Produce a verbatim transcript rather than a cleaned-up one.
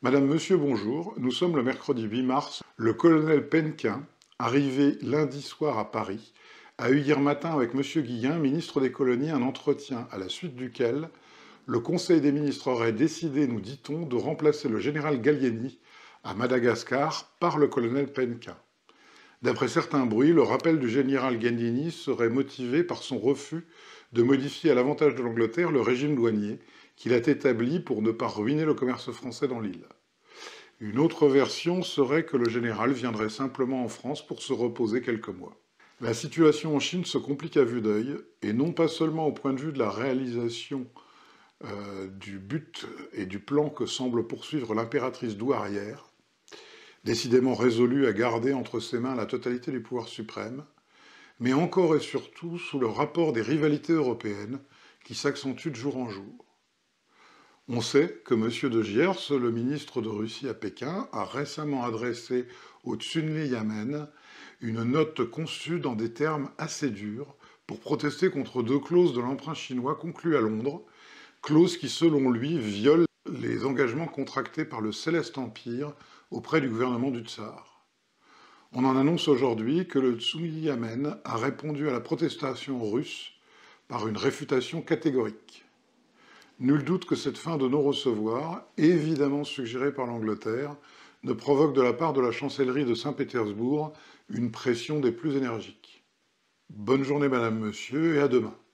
Madame, Monsieur, bonjour. Nous sommes le mercredi huit mars. Le colonel Penquin, arrivé lundi soir à Paris, a eu hier matin avec Monsieur Guillain, ministre des Colonies, un entretien à la suite duquel le Conseil des ministres aurait décidé, nous dit-on, de remplacer le général Gallieni à Madagascar par le colonel Penquin. D'après certains bruits, le rappel du général Gallieni serait motivé par son refus de modifier à l'avantage de l'Angleterre le régime douanier qu'il a établi pour ne pas ruiner le commerce français dans l'île. Une autre version serait que le général viendrait simplement en France pour se reposer quelques mois. La situation en Chine se complique à vue d'œil, et non pas seulement au point de vue de la réalisation euh, du but et du plan que semble poursuivre l'impératrice douairière, décidément résolue à garder entre ses mains la totalité du pouvoir suprême, mais encore et surtout sous le rapport des rivalités européennes qui s'accentuent de jour en jour. On sait que M. de Giers, le ministre de Russie à Pékin, a récemment adressé au Tsunli Yamen une note conçue dans des termes assez durs pour protester contre deux clauses de l'emprunt chinois conclues à Londres, clauses qui, selon lui, violent les engagements contractés par le Céleste Empire auprès du gouvernement du Tsar. On en annonce aujourd'hui que le Tsunli Yamen a répondu à la protestation russe par une réfutation catégorique. Nul doute que cette fin de non-recevoir, évidemment suggérée par l'Angleterre, ne provoque de la part de la chancellerie de Saint-Pétersbourg une pression des plus énergiques. Bonne journée, Madame, Monsieur, et à demain.